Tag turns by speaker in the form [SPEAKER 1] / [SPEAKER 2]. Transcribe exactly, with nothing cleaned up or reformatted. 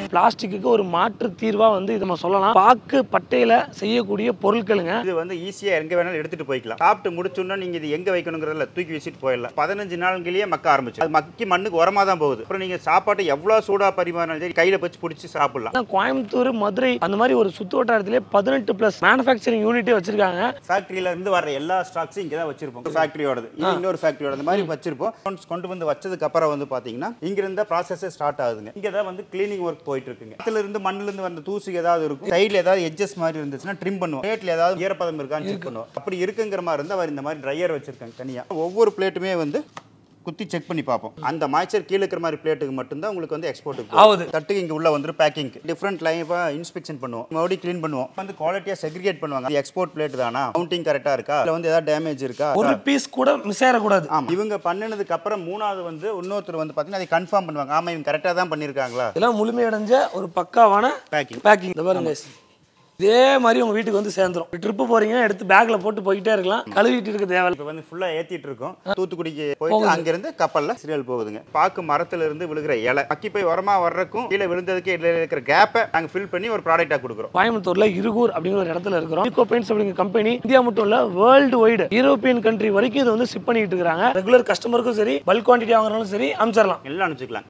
[SPEAKER 1] Plastic ஒரு மாற்று தீர்வா வந்து இத நம்ம சொல்லலாம். பாக்கு பட்டையில செய்யக்கூடிய பொருட்களுங்க.
[SPEAKER 2] இது வந்து ஈஸியா எங்க வேணாலும் எடுத்துட்டு போய்க்கலாம். சாப்பிட்டு முடிச்சோன்னா நீங்க இது எங்க வைக்கணுங்கிறதுல தூக்கி வச்சுட்டு போயிடலாம். பதினஞ்சு நாள்லயே மக்க ஆரம்பிச்சு. அது மக்கி மண்ணுக்கு உரமா தான் போகுது. அப்புறம் நீங்க சாப்பாட்டை எவ்வளவு சூடா பரிமாறினாலும் சரி கையில வச்சு பிடிச்சி சாப்பிடலாம்.
[SPEAKER 1] கோயம்புத்தூர், மதுரை அந்த மாதிரி ஒரு சுத்து வட்டாரத்திலே பதினெட்டு பிளஸ் மேனுஃபேக்சரிங் யூனிட்டே வச்சிருக்காங்க.
[SPEAKER 2] ஃபேக்டரியில இருந்து வர எல்லா ஸ்டாக்ஸும் இங்க தான் வச்சிருப்போம். ஃபேக்டரியோடது இது இன்னொரு ஃபேக்டரியோட அந்த மாதிரி வச்சிருப்போம். கொண்டு வந்து வச்சதுக்கு அப்புறம் வந்து பாத்தீங்கன்னா இங்க இருந்த ப்ராசஸே ஸ்டார்ட் ஆகுதுங்க. இங்க தான் வந்து கிளீனிங் ஒர்க் போயிட்டு இருக்குங்க. அதுல இருந்து மண்ணுல இருந்து வந்த தூசி ஏதாவது இருக்கும், சைடுல ஏதாவது எட்ஜஸ் மாதிரி இருந்துச்சுன்னா ட்ரிம் பண்ணுவோம். பிளேட்ல ஏதாவது ஈரப்பதம் இருக்கான்னு செக் பண்ணுவோம். அப்படி இருக்குங்கிற மாதிரி இருந்தா அவர் இந்த மாதிரி ட்ரையர் வச்சிருக்காங்க தனியா. ஒவ்வொரு பிளேட்டுமே வந்து குத்தி செக் பண்ணி பார்ப்போம். அந்த மாய்ச்சர் கீழே இருக்கிற மாதிரி பிளேட்டுக்கு மட்டும் தான் உங்களுக்கு வந்து எக்ஸ்போர்ட்டுக்கு ஆகுது. தட்டுக்கு இங்க உள்ள வந்து பேக்கிங் டிஃபரெண்ட் லைஃபா இன்ஸ்பெக்ஷன் பண்ணுவோம். மறுபடியும் க்ளீன் பண்ணுவோம். வந்து குவாலிட்டியா செக்ரிகேட் பண்ணுவாங்க. எக்ஸ்போர்ட் பிளேட் தானா, கவுண்டிங் கரெக்டா இருக்கா, இல்ல வந்து ஏதாவது டேமேஜ் இருக்கா,
[SPEAKER 1] ஒரு பீஸ் கூட மிஸ் ஆகக்கூடாது.
[SPEAKER 2] ஆமா, இவங்க பண்ணினதுக்கு அப்புறம் மூணாவது வந்து இன்னொருத்தர் வந்து பாத்தீங்கன்னா அதை கன்ஃபார்ம் பண்ணுவாங்க. ஆமா இவங்க கரெக்டா தான் பண்ணிருக்காங்களா.
[SPEAKER 1] இதெல்லாம் முழுமையடைஞ்ச ஒரு பக்காவான பேக்கிங் பேக்கிங் பாருங்க. இதே மாதிரி உங்க வீட்டுக்கு வந்து சேர்ந்துரும். ட்ரிப்பு போறீங்கன்னா எடுத்து பேக்ல போட்டு போயிட்டே இருக்கலாம். கழுவிட்டு இருக்க தேவையில்லை.
[SPEAKER 2] இப்போ வந்து ஃபுல்லா ஏத்திட்டு இருக்கோம். தூத்துக்குடிக்கு போயிட்டு அங்க இருந்து கப்பல்ல சீரியல் போகுதுங்க. பாக்கு மரத்துல இருந்து விழுகிற இலை மக்கி போய் உரமா வர்றதுக்கும் கீழே விழுந்ததுக்கு இடையில இருக்கிற கேப்பை நாங்க ஃபில் பண்ணி ஒரு ப்ராடக்டா கொடுக்குறோம்.
[SPEAKER 1] கோயம்புத்தூர்ல இருகூர் அப்படிங்கிற ஒரு இடத்துல இருக்கிறோம். Ecopiens அப்படிங்கிற கம்பெனி இந்தியா மட்டும் இல்ல வேர்ல்டு வைடு யூரோப்பியன் கண்ட்ரி வரைக்கும் இதை வந்து ஷிப் பண்ணிட்டு இருக்காங்க. ரெகுலர் கஸ்டமருக்கும் சரி, பல்க் குவான்டிட்டி வாங்குறவங்களும் சரி அனுப்பிச்சிடலாம்.
[SPEAKER 2] எல்லாம் அனுப்பிச்சிக்கலாம்.